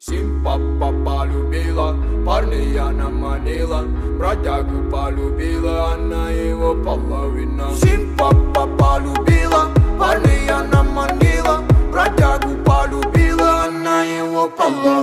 Симпапа полюбила, парня она манила, бродягу полюбила, она его половина. Симпапа полюбила, парня она манила, бродягу полюбила, она его половина.